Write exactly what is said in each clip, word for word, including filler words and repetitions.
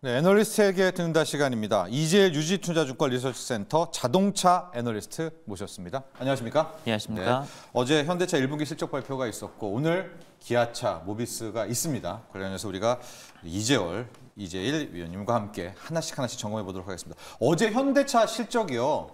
네, 애널리스트에게 듣는다 시간입니다. 이재일 유지투자증권 리서치센터 자동차 애널리스트 모셨습니다. 안녕하십니까? 안녕하십니까? 네, 어제 현대차 일 분기 실적 발표가 있었고 오늘 기아차, 모비스가 있습니다. 관련해서 우리가 이재월, 이재일 위원님과 함께 하나씩 하나씩 점검해 보도록 하겠습니다. 어제 현대차 실적이요.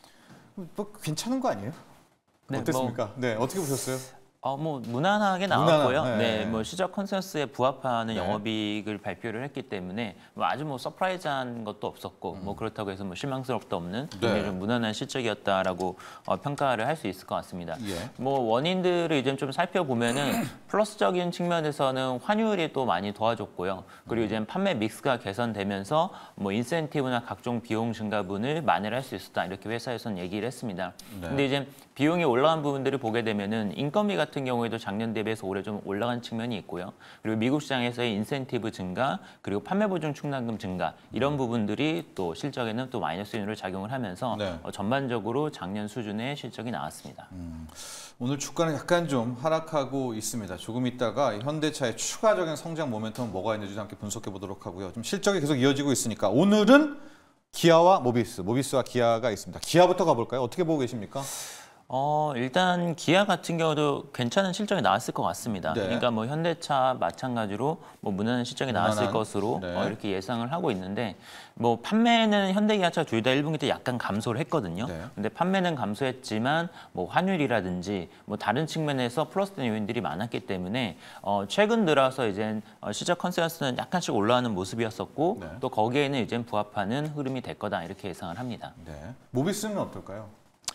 뭐 괜찮은 거 아니에요? 네, 어땠습니까? 뭐, 네, 어떻게 보셨어요? 어, 뭐 무난하게 나왔고요. 무난한, 네. 네, 뭐 시장 컨센서스에 부합하는 네. 영업이익을 발표를 했기 때문에 뭐 아주 뭐 서프라이즈한 것도 없었고, 음. 뭐 그렇다고 해서 뭐 실망스럽도 없는 굉장히 네. 좀 무난한 실적이었다라고 어, 평가를 할 수 있을 것 같습니다. 예. 뭐 원인들을 이제 좀 살펴보면은 플러스적인 측면에서는 환율이 또 많이 도와줬고요. 그리고 이제 판매 믹스가 개선되면서 뭐 인센티브나 각종 비용 증가분을 만회를 할 수 있었다 이렇게 회사에서는 얘기를 했습니다. 네. 근데 이제 비용이 올라간 부분들을 보게 되면은 인건비 같은 경우에도 작년 대비해서 올해 좀 올라간 측면이 있고요. 그리고 미국 시장에서의 인센티브 증가, 그리고 판매 보증 충당금 증가 이런 부분들이 또 실적에는 또 마이너스 요인으로 작용을 하면서 네. 어, 전반적으로 작년 수준의 실적이 나왔습니다. 음, 오늘 주가는 약간 좀 하락하고 있습니다. 조금 있다가 현대차의 추가적인 성장 모멘텀은 뭐가 있는지 함께 분석해 보도록 하고요. 좀 실적이 계속 이어지고 있으니까 오늘은 기아와 모비스, 모비스와 기아가 있습니다. 기아부터 가볼까요? 어떻게 보고 계십니까? 어, 일단 기아 같은 경우도 괜찮은 실적이 나왔을 것 같습니다. 네. 그러니까 뭐 현대차 마찬가지로 뭐 무난한 실적이 무난한, 나왔을 것으로 네. 어, 이렇게 예상을 하고 있는데 뭐 판매는 현대기아차 둘 다 일 분기 때 약간 감소를 했거든요. 네. 근데 판매는 감소했지만 뭐 환율이라든지 뭐 다른 측면에서 플러스된 요인들이 많았기 때문에 어, 최근 들어서 이제 어, 시장 컨센서스는 약간씩 올라가는 모습이었었고 네. 또 거기에는 이제 부합하는 흐름이 될 거다 이렇게 예상을 합니다. 네. 모비스는 어떨까요?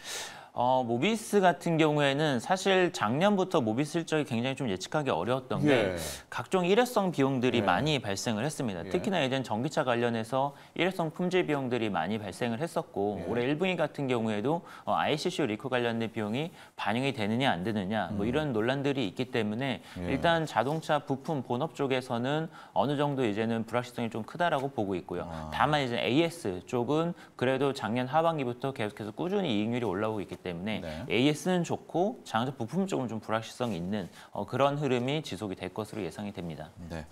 어, 모비스 같은 경우에는 사실 작년부터 모비스 실적이 굉장히 좀 예측하기 어려웠던 게 예. 각종 일회성 비용들이 예. 많이 발생을 했습니다. 예. 특히나 이제 전기차 관련해서 일회성 품질 비용들이 많이 발생을 했었고 예. 올해 일 분기 같은 경우에도 어, 아이씨씨유 리콜 관련된 비용이 반영이 되느냐 안 되느냐 뭐 이런 논란들이 있기 때문에 예. 일단 자동차 부품 본업 쪽에서는 어느 정도 이제는 불확실성이 좀 크다라고 보고 있고요. 아. 다만 이제 에이에스 쪽은 그래도 작년 하반기부터 계속해서 꾸준히 이익률이 올라오고 있기 때문에 네. 에이에스는 좋고 자동차 부품 쪽은 좀 불확실성이 있는 어, 그런 흐름이 지속이 될 것으로 예상이 됩니다. 네.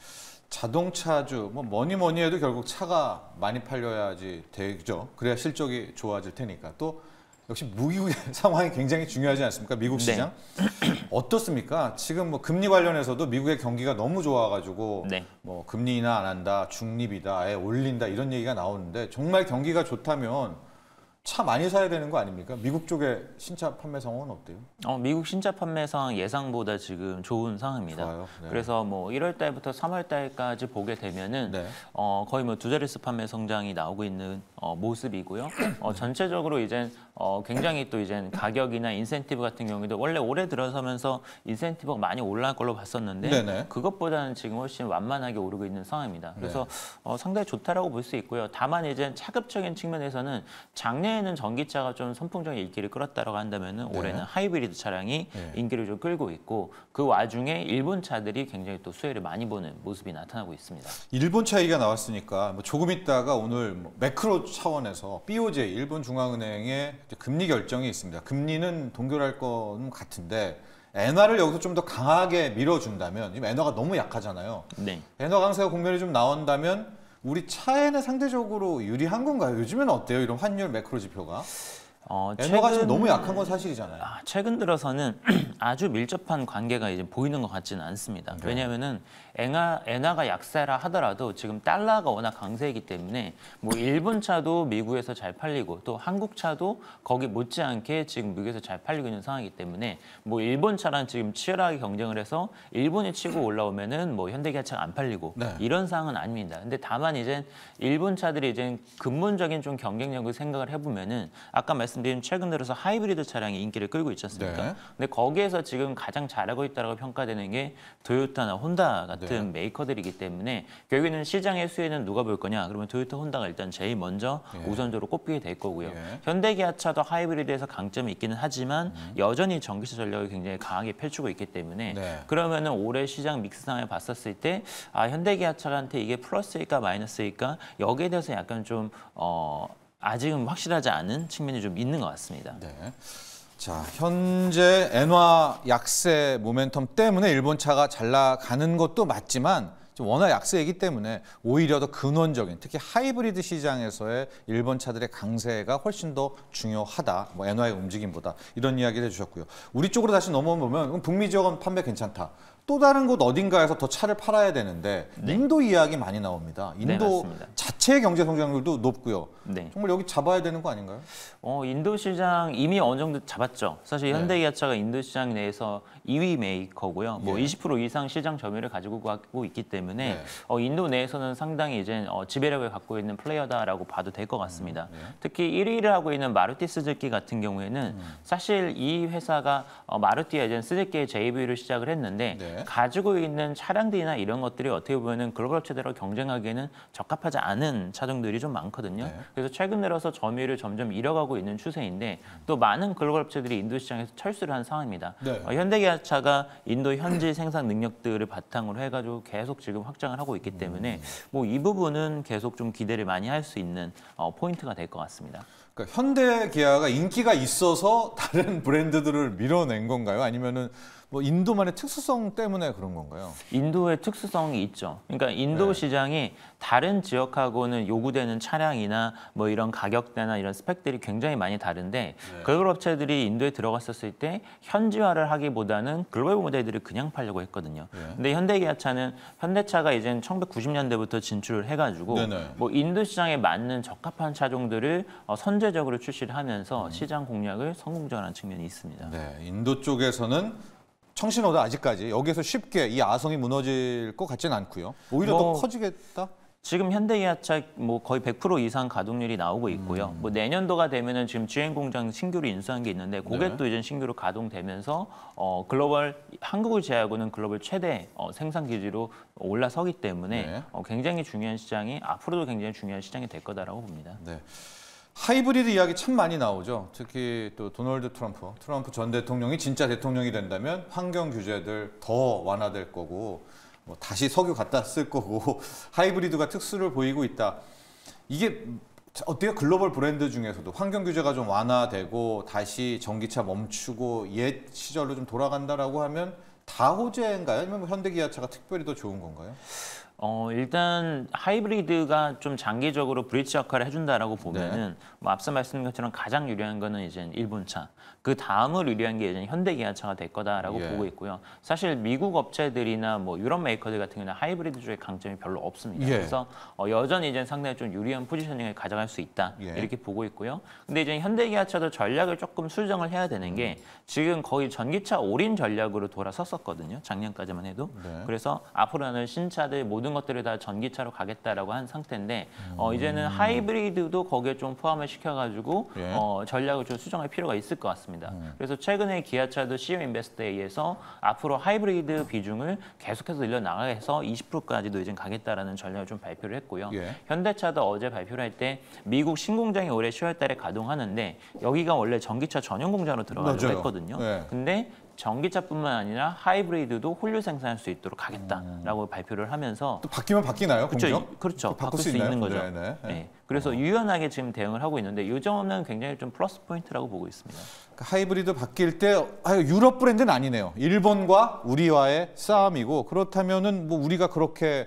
자동차주 뭐 뭐니 뭐니 해도 결국 차가 많이 팔려야지 되죠. 그래야 실적이 좋아질 테니까. 또 역시 무기의 상황이 굉장히 중요하지 않습니까? 미국 시장. 네. 어떻습니까? 지금 뭐 금리 관련해서도 미국의 경기가 너무 좋아가지고 네. 뭐 금리 인하 안 한다, 중립이다, 아예 올린다 이런 얘기가 나오는데 정말 경기가 좋다면 차 많이 사야 되는 거 아닙니까? 미국 쪽의 신차 판매 상황은 어때요? 어, 미국 신차 판매 상황 예상보다 지금 좋은 상황입니다. 좋아요. 네. 그래서 뭐 일월 달부터 삼월 달까지 보게 되면은 네. 어, 거의 뭐 두 자릿수 판매 성장이 나오고 있는 어, 모습이고요. 어, 전체적으로 이제 어, 굉장히 또 이제 가격이나 인센티브 같은 경우에도 원래 올해 들어서면서 인센티브가 많이 올라갈 걸로 봤었는데 네네. 그것보다는 지금 훨씬 완만하게 오르고 있는 상황입니다. 그래서 네. 어, 상당히 좋다라고 볼 수 있고요. 다만 이제 차급적인 측면에서는 작년에는 전기차가 좀 선풍적인 인기를 끌었다라고 한다면은 네. 올해는 하이브리드 차량이 네. 인기를 좀 끌고 있고 그 와중에 일본 차들이 굉장히 또 수혜를 많이 보는 모습이 나타나고 있습니다. 일본 차 얘기가 나왔으니까 뭐 조금 있다가 오늘 뭐 매크로 차원에서 비오제이 일본 중앙은행의 금리 결정이 있습니다. 금리는 동결할 건 같은데 엔화를 여기서 좀 더 강하게 밀어준다면 지금 엔화가 너무 약하잖아요. 네. 엔화 강세가 국면이 좀 나온다면 우리 차에는 상대적으로 유리한 건가요? 요즘에는 어때요? 이런 환율 매크로 지표가? 어, 엔화가 최근- 지금 너무 약한 건 사실이잖아요. 아, 최근 들어서는 아주 밀접한 관계가 이제 보이는 것 같지는 않습니다. 네. 왜냐하면은 엔화, 엔화가 약세라 하더라도 지금 달러가 워낙 강세이기 때문에 뭐 일본 차도 미국에서 잘 팔리고 또 한국 차도 거기 못지않게 지금 미국에서 잘 팔리고 있는 상황이기 때문에 뭐 일본 차랑 지금 치열하게 경쟁을 해서 일본이 치고 올라오면은 뭐 현대기아차가 안 팔리고 네. 이런 상황은 아닙니다. 근데 다만 이제 일본 차들이 이제 근본적인 좀 경쟁력을 생각을 해보면은 아까 말씀드린 최근 들어서 하이브리드 차량이 인기를 끌고 있지 않습니까? 네. 근데 거기에서 지금 가장 잘하고 있다고 평가되는 게 토요타나 혼다 같은 네. 메이커들이기 때문에 결국에는 시장의 수혜는 누가 볼 거냐? 그러면 토요타, 혼다가 일단 제일 먼저 예. 우선적으로 꼽히게 될 거고요. 예. 현대기아차도 하이브리드에서 강점이 있기는 하지만 음. 여전히 전기차 전략을 굉장히 강하게 펼치고 있기 때문에 네. 그러면은 올해 시장 믹스 상황을 봤었을 때 아, 현대기아차한테 이게 플러스일까 마이너스일까 여기에 대해서 약간 좀 어, 아직은 확실하지 않은 측면이 좀 있는 것 같습니다. 네. 자, 현재 엔화 약세 모멘텀 때문에 일본 차가 잘 나가는 것도 맞지만 또 워낙 약세이기 때문에 오히려 더 근원적인 특히 하이브리드 시장에서의 일본 차들의 강세가 훨씬 더 중요하다. 뭐 엔화의 움직임보다 이런 이야기를 해주셨고요. 우리 쪽으로 다시 넘어보면 북미 지역은 판매 괜찮다. 또 다른 곳 어딘가에서 더 차를 팔아야 되는데 네. 인도 이야기 많이 나옵니다. 인도 네, 자체의 경제 성장률도 높고요. 네. 정말 여기 잡아야 되는 거 아닌가요? 어, 인도 시장 이미 어느 정도 잡았죠. 사실 네. 현대기아차가 인도 시장 내에서 이 위 메이커고요. 뭐 예. 이십 퍼센트 이상 시장 점유율을 가지고 가고 있기 때문에 네. 어, 인도 내에서는 상당히 이제 어, 지배력을 갖고 있는 플레이어다라고 봐도 될 것 같습니다. 음, 네. 특히 일 위를 하고 있는 마루티 스즈키 같은 경우에는 음. 사실 이 회사가 어, 마루티와 이제 스즈키의 제이브이를 시작을 했는데 네. 가지고 있는 차량들이나 이런 것들이 어떻게 보면은 글로벌 업체들과 경쟁하기에는 적합하지 않은 차종들이 좀 많거든요. 네. 그래서 최근 들어서 점유율을 점점 잃어가고 있는 추세인데 또 많은 글로벌 업체들이 인도 시장에서 철수를 한 상황입니다. 네. 어, 현대기아차가 인도 현지 생산 능력들을 바탕으로 해가지고 계속 지금 확장을 하고 있기 때문에 뭐 이 부분은 계속 좀 기대를 많이 할 수 있는 어, 포인트가 될 것 같습니다. 그러니까 현대 기아가 인기가 있어서 다른 브랜드들을 밀어낸 건가요? 아니면은 뭐 인도만의 특수성 때문에 그런 건가요? 인도의 특수성이 있죠. 그러니까 인도 네. 시장이 다른 지역하고는 요구되는 차량이나 뭐 이런 가격대나 이런 스펙들이 굉장히 많이 다른데 네. 글로벌 업체들이 인도에 들어갔었을 때 현지화를 하기보다는 글로벌 모델들을 그냥 팔려고 했거든요. 네. 근데 현대기아차는 현대차가 이제 천구백구십 년대부터 진출을 해가지고 네네. 뭐 인도 시장에 맞는 적합한 차종들을 어, 선제적으로 출시를 하면서 음. 시장 공략을 성공적인 측면이 있습니다. 네, 인도 쪽에서는 청신호도 아직까지 여기서 쉽게 이 아성이 무너질 것 같지는 않고요. 오히려 뭐, 더 커지겠다? 지금 현대기아차 뭐 거의 백 퍼센트 이상 가동률이 나오고 있고요. 음. 뭐 내년도가 되면은 지금 지엔 공장 신규로 인수한 게 있는데 그게 네. 또 이제 신규로 가동되면서 어 글로벌 한국을 제외하고는 글로벌 최대 어, 생산 기지로 올라서기 때문에 네. 어, 굉장히 중요한 시장이 앞으로도 굉장히 중요한 시장이 될 거다라고 봅니다. 네. 하이브리드 이야기 참 많이 나오죠. 특히 또 도널드 트럼프, 트럼프 전 대통령이 진짜 대통령이 된다면 환경 규제들 더 완화될 거고 뭐 다시 석유 갖다 쓸 거고 하이브리드가 특수를 보이고 있다. 이게 어때요? 글로벌 브랜드 중에서도 환경 규제가 좀 완화되고 다시 전기차 멈추고 옛 시절로 좀 돌아간다라고 하면 다 호재인가요? 아니면 뭐 현대기아차가 특별히 더 좋은 건가요? 어, 일단 하이브리드가 좀 장기적으로 브릿지 역할을 해준다라고 보면은 네. 뭐 앞서 말씀드린 것처럼 가장 유리한 거는 이제 일본차. 그 다음을 유리한 게 이제 현대기아차가 될 거다라고 예. 보고 있고요. 사실 미국 업체들이나 뭐 유럽 메이커들 같은 경우는 하이브리드 쪽에 강점이 별로 없습니다. 예. 그래서 어, 여전히 이제 상당히 좀 유리한 포지셔닝을 가져갈 수 있다 예. 이렇게 보고 있고요. 근데 이제 현대기아차도 전략을 조금 수정을 해야 되는 게 지금 거의 전기차 올인 전략으로 돌아섰었거든요. 작년까지만 해도. 네. 그래서 앞으로는 신차들 모든 것들을 다 전기차로 가겠다라고 한 상태인데 어, 이제는 하이브리드도 거기에 좀 포함을 시켜가지고 예. 어, 전략을 좀 수정할 필요가 있을 것 같습니다. 음. 그래서 최근에 기아차도 씨이오 인베스트에이에서 앞으로 하이브리드 비중을 계속해서 늘려 나가서 이십 퍼센트까지도 이제 가겠다라는 전략을 좀 발표를 했고요. 예. 현대차도 어제 발표를 할 때 미국 신공장이 올해 시월 달에 가동하는데 여기가 원래 전기차 전용 공장으로 들어가려고 맞아요. 했거든요. 네. 근데 전기차뿐만 아니라 하이브리드도 홀류 생산할 수 있도록 하겠다라고 발표를 하면서 또 바뀌면 바뀌나요? 그렇죠, 공정? 그렇죠. 또 바꿀 수 있는 거죠. 네, 네. 네. 그래서 유연하게 지금 대응을 하고 있는데 이 점은 굉장히 좀 플러스 포인트라고 보고 있습니다. 그러니까 하이브리드 바뀔 때 아유, 유럽 브랜드는 아니네요. 일본과 우리와의 싸움이고 그렇다면은 뭐 우리가 그렇게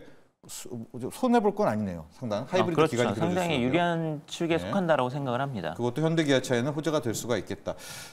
손해 볼 건 아니네요. 상당 하이브리드 아, 그렇죠. 기간이 길어질수록요. 상당히 유리한 축에 네. 속한다라고 생각을 합니다. 그것도 현대기아차에는 호재가 될 수가 있겠다.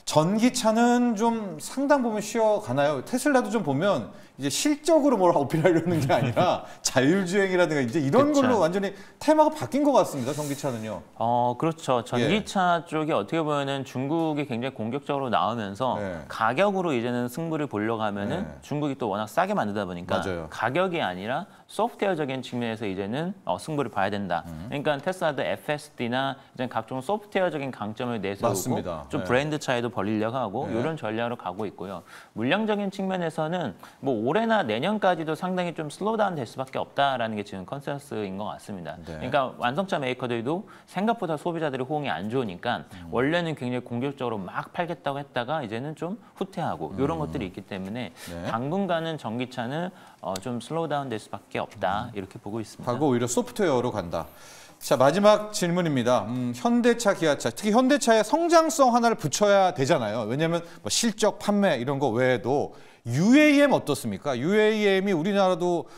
전기차는 좀 상당 부분 쉬어가나요? 테슬라도 좀 보면 이제 실적으로 뭘 어필하려는 게 아니라 자율주행이라든가 이제 이런 그쵸. 걸로 완전히 테마가 바뀐 것 같습니다. 전기차는요. 어, 그렇죠. 전기차 쪽이 어떻게 보면은 중국이 굉장히 공격적으로 나오면서 네. 가격으로 이제는 승부를 보려고 하면은 네. 중국이 또 워낙 싸게 만들다 보니까 맞아요. 가격이 아니라 소프트웨어적인 측면에서 이제는 어, 승부를 봐야 된다. 음. 그러니까 테슬라도 에프에스디나 이제 각종 소프트웨어적인 강점을 내세우고 맞습니다. 좀 네. 브랜드 차이도 벌리려고 하고 네. 이런 전략으로 가고 있고요. 물량적인 측면에서는 뭐 올해나 내년까지도 상당히 좀 슬로우다운 될 수밖에 없다라는 게 지금 컨센서스인 것 같습니다. 네. 그러니까 완성차 메이커들도 생각보다 소비자들의 호응이 안 좋으니까 음. 원래는 굉장히 공격적으로 막 팔겠다고 했다가 이제는 좀 후퇴하고 이런 것들이 있기 때문에 네. 당분간은 전기차는 어, 좀 슬로우다운 될 수밖에 없다 음. 이렇게 보고 있습니다. 하고 오히려 소프트웨어로 간다. 자, 마지막 질문입니다. 음, 현대차, 기아차, 특히 현대차의 성장성 하나를 붙여야 되잖아요. 왜냐하면 뭐 실적, 판매 이런 거 외에도 유에이엠 어떻습니까? 유에이엠이 우리나라도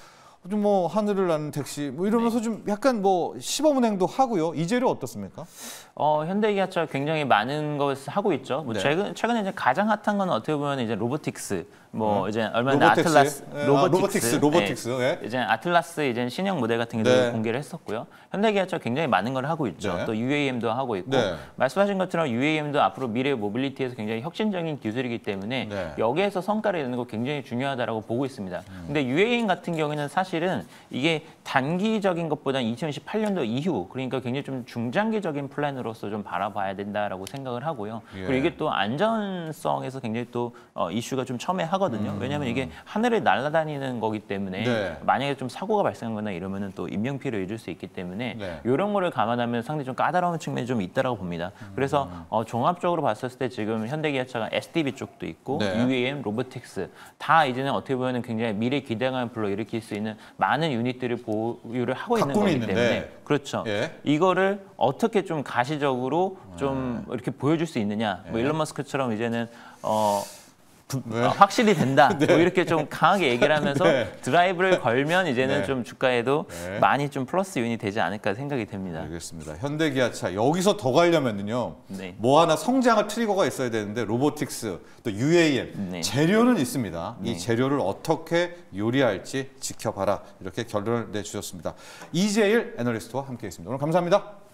좀 뭐 하늘을 나는 택시 뭐 이러면서 네. 좀 약간 뭐 시범 운행도 하고요. 이 재료 어떻습니까? 어, 현대기아차 굉장히 많은 것을 하고 있죠. 뭐 네. 최근 최근에 이제 가장 핫한 건 어떻게 보면 이제 로보틱스, 뭐 음. 이제 얼마 전에 로보텍스? 아틀라스, 네. 로보틱스, 아, 로보틱스, 로보틱스, 네. 네. 이제 아틀라스 이제 신형 모델 같은 경우도 네. 공개를 했었고요. 현대기아차 굉장히 많은 걸 하고 있죠. 네. 또 유에이엠도 하고 있고 네. 말씀하신 것처럼 유에이엠도 앞으로 미래 모빌리티에서 굉장히 혁신적인 기술이기 때문에 네. 여기에서 성과를 내는 거 굉장히 중요하다라고 보고 있습니다. 음. 근데 유에이엠 같은 경우에는 사실은 이게 단기적인 것보다 이천십팔 년도 이후 그러니까 굉장히 좀 중장기적인 플랜으로서 좀 바라봐야 된다라고 생각을 하고요. 예. 그리고 이게 또 안전성에서 굉장히 또 어, 이슈가 좀 첨예하거든요. 음. 왜냐하면 이게 하늘을 날아다니는 거기 때문에 네. 만약에 좀 사고가 발생하거나 이러면은 또 인명피해를 입을 수 있기 때문에 네. 이런 거를 감안하면 상당히 좀 까다로운 측면이 좀 있다라고 봅니다. 음. 그래서 어, 종합적으로 봤을 때 지금 현대기아차가 에스디비 쪽도 있고 네. 유에이엠, 로보틱스 다 이제는 어떻게 보면 굉장히 미래 기대감을 불러일으킬 수 있는 많은 유닛들을 보유를 하고 있는 거기 있는데. 때문에 그렇죠. 예. 이거를 어떻게 좀 가시적으로 좀 네. 이렇게 보여줄 수 있느냐. 뭐 일론 머스크처럼 이제는 어. 부, 네. 어, 확실히 된다. 네. 뭐 이렇게 좀 강하게 얘기를 하면서 네. 드라이브를 걸면 이제는 네. 좀 주가에도 네. 많이 좀 플러스 요인이 되지 않을까 생각이 됩니다. 알겠습니다. 현대기아차 여기서 더 가려면요. 네. 뭐 하나 성장할 트리거가 있어야 되는데 로보틱스 또 유에이엠 네. 재료는 있습니다. 네. 이 재료를 어떻게 요리할지 지켜봐라. 이렇게 결론을 내주셨습니다. 이재일 애널리스트와 함께했습니다. 오늘 감사합니다.